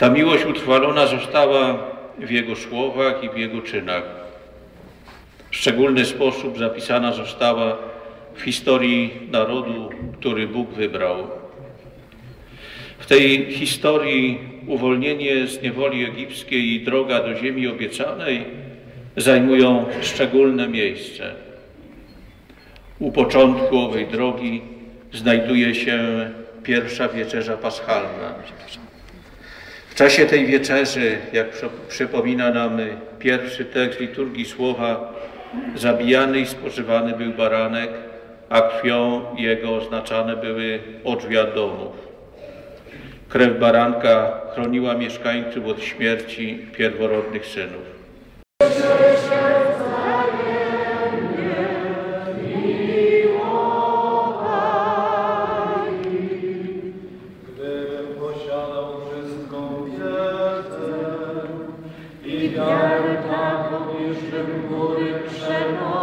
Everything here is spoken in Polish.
Ta miłość utrwalona została w Jego słowach i w Jego czynach. W szczególny sposób zapisana została w historii narodu, który Bóg wybrał. W tej historii uwolnienie z niewoli egipskiej i droga do ziemi obiecanej zajmują szczególne miejsce. U początku owej drogi znajduje się pierwsza wieczerza paschalna. W czasie tej wieczerzy, jak przypomina nam pierwszy tekst liturgii słowa, zabijany i spożywany był baranek, a krwią jego oznaczane były odrzwia domów. Krew baranka chroniła mieszkańców od śmierci pierworodnych synów. Gdybym posiadał wszystką wiedzę i wiarę taką, iżbym góry przenosił,